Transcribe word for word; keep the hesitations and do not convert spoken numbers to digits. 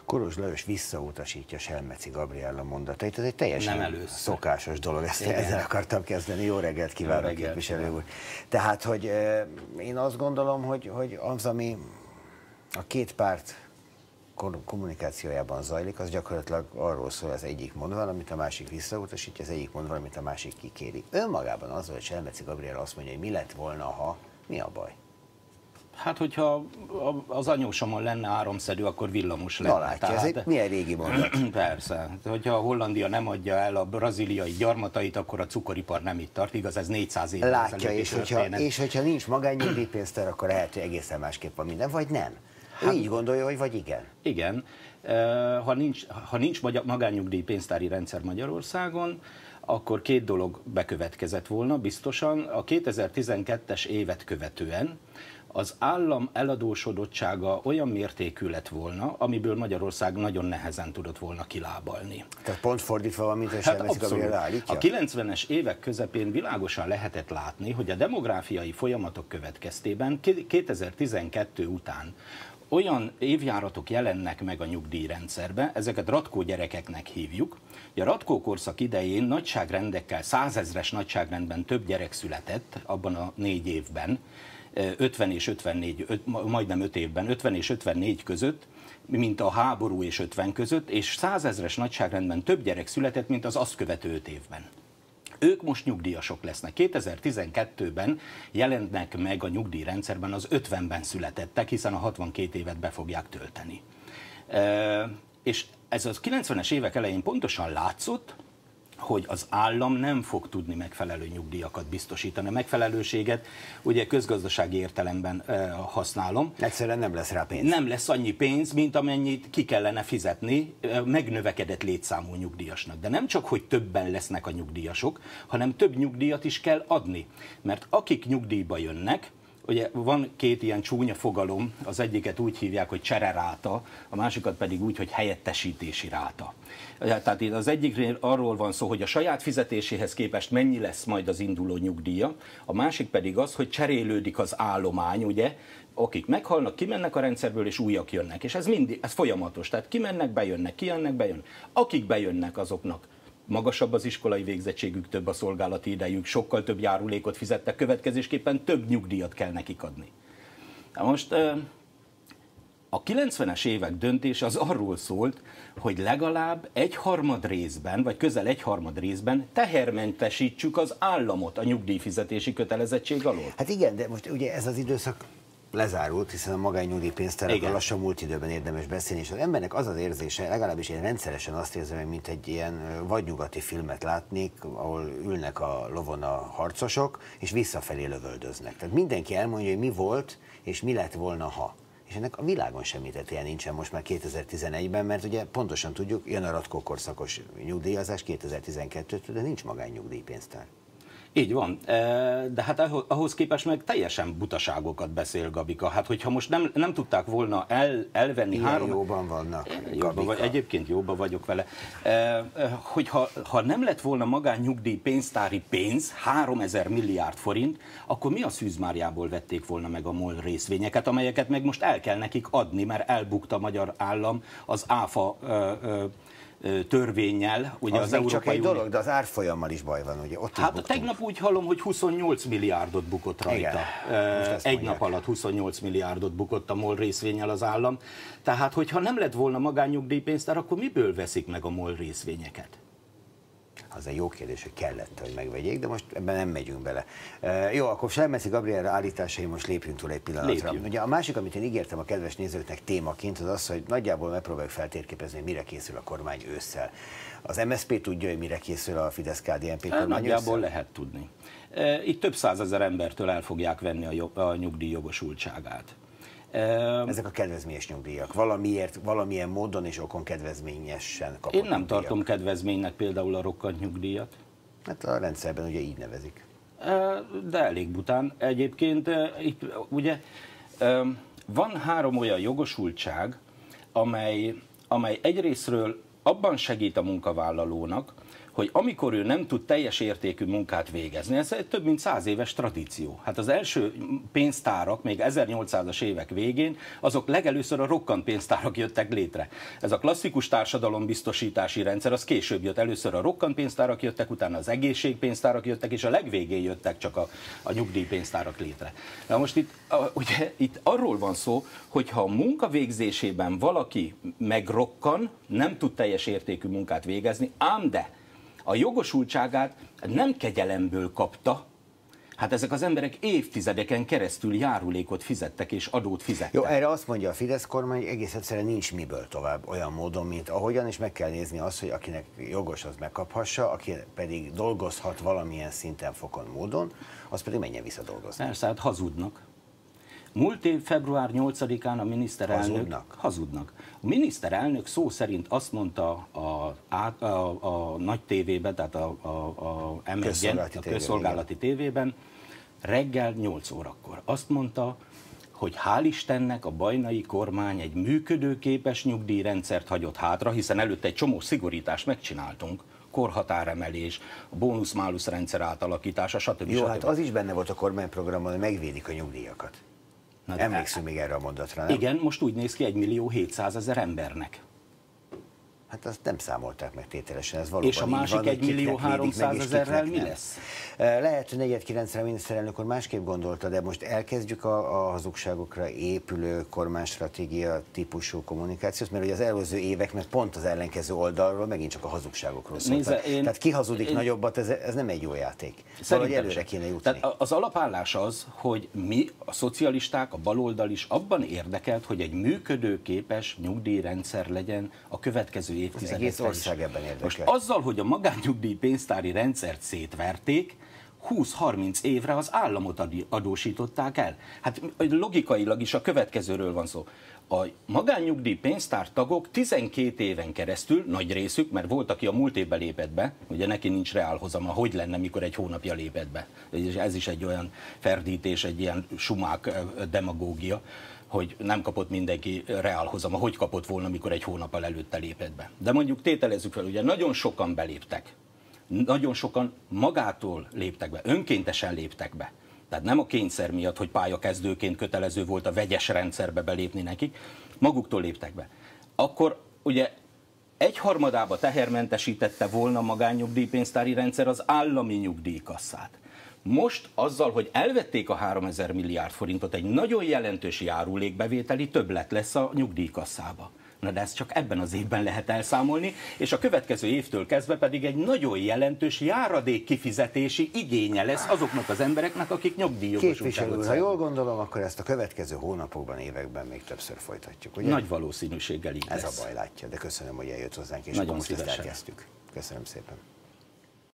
Koros Lajos visszautasítja Selmeci Gabriella mondatait. Ez egy teljesen szokásos dolog, ezt igen. Ezzel akartam kezdeni. Jó reggelt kívánok, képviselő úr. Tehát, hogy euh, én azt gondolom, hogy, hogy az, ami a két párt kommunikációjában zajlik, az gyakorlatilag arról szól, az egyik mond valamit, a másik visszautasítja, az egyik mond valamit, a másik kikéri. Önmagában az, hogy Selmeci Gabriella azt mondja, hogy mi lett volna, ha, mi a baj? Hát, hogyha az anyósomon lenne áramszedő, akkor villamos lenne. Na látja, ez egy milyen régi mondat? Persze. Hogyha a Hollandia nem adja el a braziliai gyarmatait, akkor a cukoripar nem itt tart. Igaz, ez négyszáz év. Látja, és hogyha, és hogyha nincs magánnyugdíjpénztár, akkor lehet, hogy egészen másképp van minden, vagy nem? Hát, ő így gondolja, hogy vagy igen? Igen. Ha nincs, ha nincs magánnyugdíjpénztári rendszer Magyarországon, akkor két dolog bekövetkezett volna biztosan. A kétezer-tizenkettes évet követően az állam eladósodottsága olyan mértékű lett volna, amiből Magyarország nagyon nehezen tudott volna kilábalni. Tehát pont fordítva van, mint a Selmeci Gabriella állítja? A kilencvenes évek közepén világosan lehetett látni, hogy a demográfiai folyamatok következtében kétezer-tizenkettő után olyan évjáratok jelennek meg a nyugdíjrendszerbe, ezeket Ratkó gyerekeknek hívjuk. A Ratkó korszak idején nagyságrendekkel, százezres nagyságrendben több gyerek született abban a négy évben, ötven és ötvennégy, öt, majdnem öt évben, ötven és ötvennégy között, mint a háború és ötven között, és százezres nagyságrendben több gyerek született, mint az azt követő öt évben. Ők most nyugdíjasok lesznek. kétezer-tizenkettőben jelennek meg a nyugdíjrendszerben az ötvenben születettek, hiszen a hatvankét évet be fogják tölteni. E, és ez a kilencvenes évek elején pontosan látszott, hogy az állam nem fog tudni megfelelő nyugdíjakat biztosítani. A megfelelőséget ugye közgazdasági értelemben e, használom. Egyszerűen nem lesz rá pénz. Nem lesz annyi pénz, mint amennyit ki kellene fizetni e, megnövekedett létszámú nyugdíjasnak. De nem csak, hogy többen lesznek a nyugdíjasok, hanem több nyugdíjat is kell adni. Mert akik nyugdíjba jönnek, ugye van két ilyen csúnya fogalom, az egyiket úgy hívják, hogy csereráta, a másikat pedig úgy, hogy helyettesítési ráta. Tehát itt az egyiknél arról van szó, hogy a saját fizetéséhez képest mennyi lesz majd az induló nyugdíja, a másik pedig az, hogy cserélődik az állomány, ugye, akik meghalnak, kimennek a rendszerből, és újak jönnek. És ez mindig, ez folyamatos, tehát kimennek, bejönnek, kijönnek, bejönnek. Akik bejönnek, azoknak magasabb az iskolai végzettségük, több a szolgálati idejük, sokkal több járulékot fizettek, következésképpen több nyugdíjat kell nekik adni. Na most a kilencvenes évek döntése az arról szólt, hogy legalább egyharmad részben, vagy közel egyharmad részben tehermentesítsük az államot a nyugdíjfizetési kötelezettség alól. Hát igen, de most ugye ez az időszak lezárult, hiszen a magánnyugdíjpénztárakról lassan múlt időben érdemes beszélni, és az embernek az az érzése, legalábbis én rendszeresen azt érzem meg, mint egy ilyen vadnyugati filmet látnék, ahol ülnek a lovon a harcosok, és visszafelé lövöldöznek. Tehát mindenki elmondja, hogy mi volt, és mi lett volna, ha. És ennek a világon semmi tetője nincsen most már kétezer-tizenegyben, mert ugye pontosan tudjuk, jön a Ratkó korszakos nyugdíjazás kétezer-tizenkettőtől, de nincs magánnyugdíjpénztár. Így van, de hát ahhoz képest meg teljesen butaságokat beszél Gabika. Hát hogyha most nem, nem tudták volna el, elvenni ilyen három... jóban vannak, jóban vagy, egyébként jóban vagyok vele. Hogyha ha nem lett volna magánnyugdíj pénztári pénz, háromezer milliárd forint, akkor mi a szűzmárjából vették volna meg a MOL részvényeket, amelyeket meg most el kell nekik adni, mert elbukta a magyar állam az áfa törvénnyel, ugye az, az Európai csak egy Unió... dolog, de az árfolyammal is baj van, ugye? Ott hát tegnap úgy hallom, hogy huszonnyolc milliárdot bukott rajta. Igen, egy nap alatt huszonnyolc milliárdot bukott a MOL részvénnyel az állam. Tehát, hogyha nem lett volna magánnyugdíjpénztár, akkor miből veszik meg a MOL részvényeket? Az egy jó kérdés, hogy kellett, hogy megvegyék, de most ebben nem megyünk bele. Uh, jó, akkor Selmeci Gabriella állításai, most lépjünk túl egy pillanatra. Lépjünk. Ugye a másik, amit én ígértem a kedves nézőknek témaként, az az, hogy nagyjából megpróbáljuk feltérképezni, hogy mire készül a kormány ősszel. Az em es zé pé tudja, hogy mire készül a Fidesz-ká dé en pé kormány Nagyjából ősszel? lehet tudni. Itt több százezer embertől el fogják venni a, a nyugdíjjogosultságát. Ezek a kedvezményes nyugdíjak. Valamiért, valamilyen módon és okon kedvezményesen kapott Én nem nyugdíjak. tartom kedvezménynek például a rokkant nyugdíjat. Hát a rendszerben ugye így nevezik. De elég bután. Egyébként itt ugye van három olyan jogosultság, amely, amely egyrészről abban segít a munkavállalónak, hogy amikor ő nem tud teljes értékű munkát végezni, ez több mint száz éves tradíció. Hát az első pénztárak, még ezernyolcszázas évek végén, azok legelőször a rokkant pénztárak jöttek létre. Ez a klasszikus társadalombiztosítási rendszer, az később jött. Először a rokkant pénztárak jöttek, utána az egészségpénztárak jöttek, és a legvégén jöttek csak a, a nyugdíjpénztárak létre. Na most itt, a, ugye, itt arról van szó, hogy ha a munka végzésében valaki megrokkan, nem tud teljes értékű munkát végezni, ám de a jogosultságát nem kegyelemből kapta, hát ezek az emberek évtizedeken keresztül járulékot fizettek és adót fizettek. Jó, erre azt mondja a Fidesz kormány, hogy egész egyszerűen nincs miből tovább olyan módon, mint ahogyan, és meg kell nézni azt, hogy akinek jogos, az megkaphassa, aki pedig dolgozhat valamilyen szinten, fokon, módon, az pedig menjen vissza dolgozni. Persze, hát hazudnak. Múlt év február nyolcadikán a miniszterelnök... Hazudnak? Hazudnak. A miniszterelnök szó szerint azt mondta a, a, a, a nagy tévében, tehát a, a, a, em egyen, a közszolgálati tévében, reggel nyolc órakor. Azt mondta, hogy hál' Istennek a bajnai kormány egy működőképes nyugdíjrendszert hagyott hátra, hiszen előtte egy csomó szigorítást megcsináltunk, korhatáremelés, a bónusz-málusz rendszer átalakítása, stb. Jó, stb. hát az is benne volt a kormányprogramban, hogy megvédik a nyugdíjakat. Emlékszünk még erre a mondatra, nem? Igen, most úgy néz ki egy millió hétszázezer embernek. Hát azt nem számolták meg tételesen, ez valóban és a másik egy millió háromszázezerrel mi lesz? Lehet, hogy negyed kilencre a miniszterelnök úr másképp gondolta, de most elkezdjük a, a hazugságokra épülő kormánystratégia típusú kommunikációt, mert ugye az előző évek meg pont az ellenkező oldalról megint csak a hazugságokról szóltak. Én, Tehát ki hazudik én, nagyobbat, ez, ez nem egy jó játék. Szóval, hogy előre kéne jutni. Tehát az alapállás az, hogy mi, a szocialisták, a baloldal is abban érdekelt, hogy egy működőképes nyugdíjrendszer legyen a következő évtizedekben. Egész ország ebben érdekel. Most azzal, hogy a magánnyugdíj pénztári rendszert szétverték, húsz-harminc évre az államot adósították el. Hát logikailag is a következőről van szó. A magánnyugdíj pénztár tagok tizenkét éven keresztül, nagy részük, mert volt, aki a múlt évben lépett be, ugye neki nincs reálhozama, hogy lenne, mikor egy hónapja lépett be. Ez is egy olyan ferdítés, egy ilyen sumák demagógia, hogy nem kapott mindenki reálhozama, hogy kapott volna, mikor egy hónappal előtte lépett be. De mondjuk tételezzük fel, ugye nagyon sokan beléptek, nagyon sokan magától léptek be, önkéntesen léptek be. Tehát nem a kényszer miatt, hogy pályakezdőként kötelező volt a vegyes rendszerbe belépni nekik, maguktól léptek be. Akkor ugye egyharmadába tehermentesítette volna a magánnyugdíjpénztári rendszer az állami nyugdíjkasszát. Most azzal, hogy elvették a háromezer milliárd forintot, egy nagyon jelentős járulékbevételi többlet lesz a nyugdíjkasszába. Na de ezt csak ebben az évben lehet elszámolni, és a következő évtől kezdve pedig egy nagyon jelentős járadék kifizetési igénye lesz azoknak az embereknek, akik nyugdíjjogosultságot Képviselő, ha jól gondolom, akkor ezt a következő hónapokban, években még többször folytatjuk, ugye? Nagy valószínűséggel így Ez lesz. a baj, látja, de köszönöm, hogy eljött hozzánk, és nagyon most ezt szívesen. elkezdtük. Köszönöm szépen.